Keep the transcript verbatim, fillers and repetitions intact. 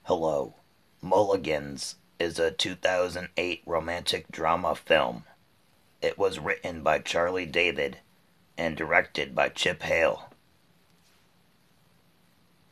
Hello. Mulligans is a two thousand eight romantic drama film. It was written by Charlie David and directed by Chip Hale.